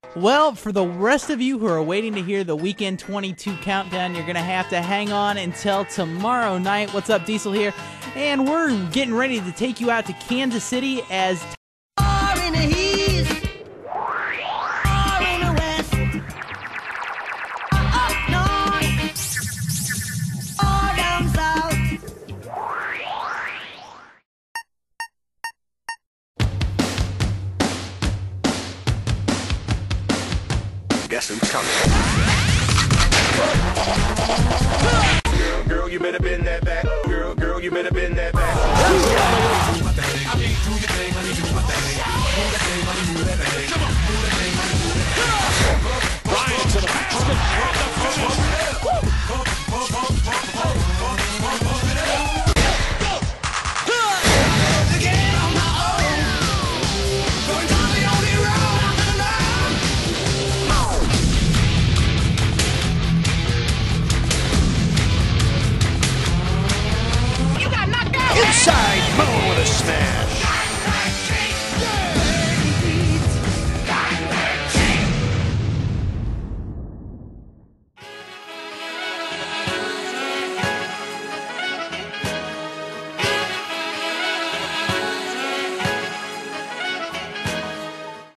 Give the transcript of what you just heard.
Well, for the rest of you who are waiting to hear the Weekend 22 countdown, you're going to have to hang on until tomorrow night. What's up, Diesel here? And we're getting ready to take you out to Kansas City as... In the east, or in the west, up north, or down south. Guess who's coming? Girl, you better bend that back. Girl, you better bend that back. Ryan to the basket.